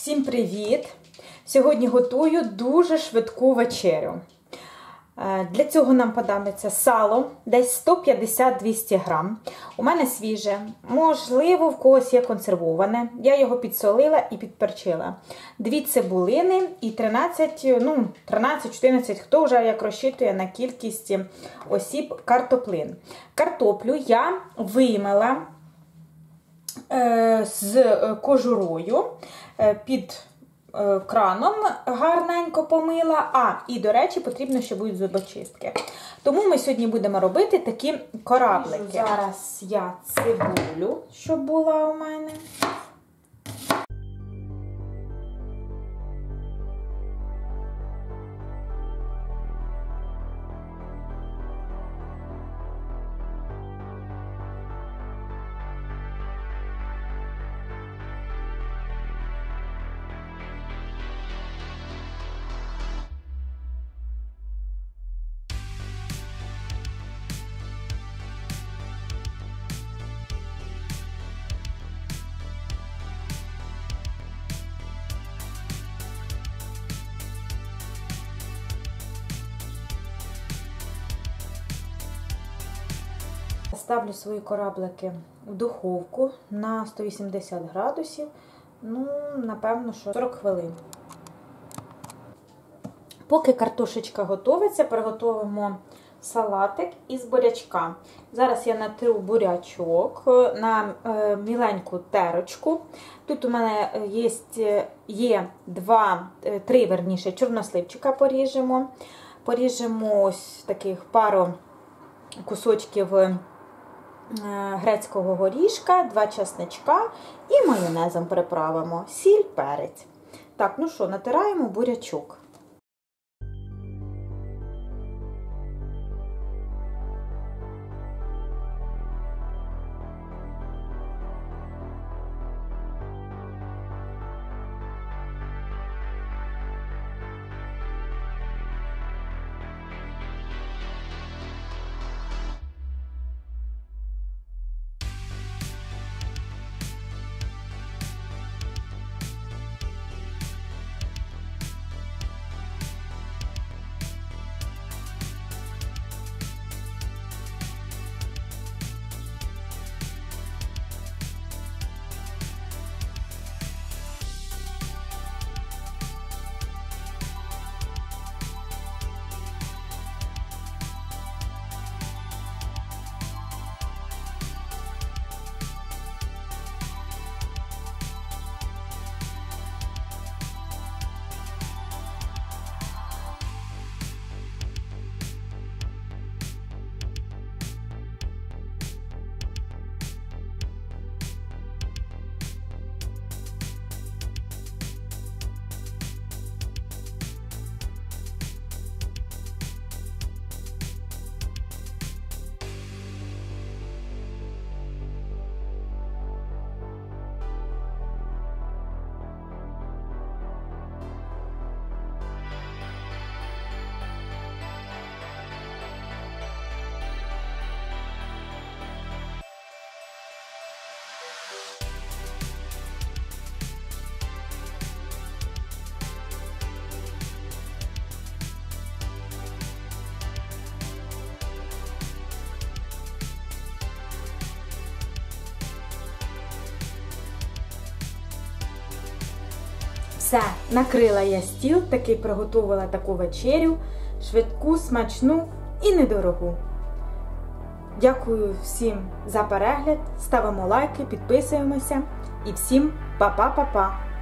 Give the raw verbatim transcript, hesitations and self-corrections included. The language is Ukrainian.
Всім привіт! Сьогодні готую дуже швидку вечерю. Для цього нам понадобиться сало, десь сто п'ятдесят - двісті грам. У мене свіже, можливо, в когось є консервоване. Я його підсолила і підперчила. Дві цибулини і тринадцять, ну, тринадцять-чотирнадцять, хто вже як розчитує на кількість осіб, картоплин. Картоплю я виймала е, з кожурою е, під краном, гарненько помила, а, і, до речі, потрібно ще будуть зубочистки. Тому ми сьогодні будемо робити такі кораблики. Зараз я цибулю, щоб була у мене. Ставлю свої кораблики в духовку на сто вісімдесят градусів, ну, напевно, що сорок хвилин. Поки картошечка готується, приготуємо салатик із бурячка. Зараз я натру бурячок на міленьку терочку. Тут у мене є, є два, три, верніше, чорносливчика поріжемо. Поріжемо ось таких пару кусочків грецького горішка, два чесничка і майонезом приправимо. Сіль, перець. Так, ну що, натираємо бурячок. Все, накрила я стіл, таки приготувала таку вечерю, швидку, смачну і недорогу. Дякую всім за перегляд, ставимо лайки, підписуємося і всім па-па-па-па!